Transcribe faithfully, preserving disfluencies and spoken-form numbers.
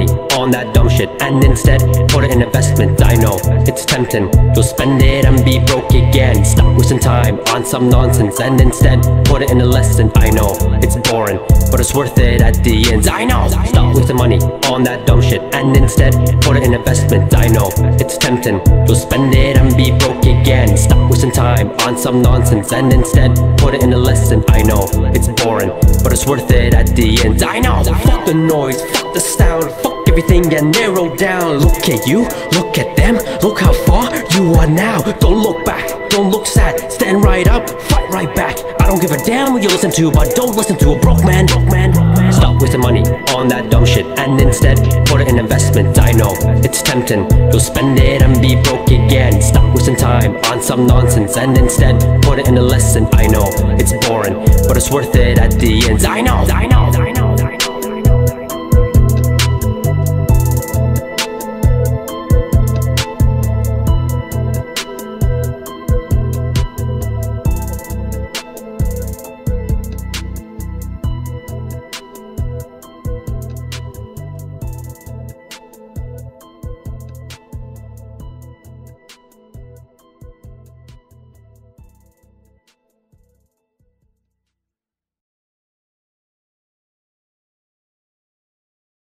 money on that dumb shit and instead put it in investment. I know it's tempting, you'll spend it and be broke again. Stop wasting time on some nonsense and instead put it in a lesson. I know it's boring, but it's worth it at the end. I know. Stop wasting money on that dumb shit and instead put it in investment. I know it's tempting, you'll spend it and be broke again. Stop wasting time on some nonsense and instead put it in a lesson. I know it's boring, but it's worth it at the end. I know. Fuck the noise, fuck the sound, fuck everything and narrow down. Look at you, look at them, look how far you are now. Don't look back, don't look sad, stand right up, fight right back. I don't give a damn what you listen to, but don't listen to a broke man, broke man, broke man. Stop wasting money on that dumb shit and instead put it in investment. I know it's tempting, you'll spend it and be broke again. Stop wasting time on some nonsense and instead put it in a lesson. I know it's boring, but it's worth it at the end. I know, I know, I know.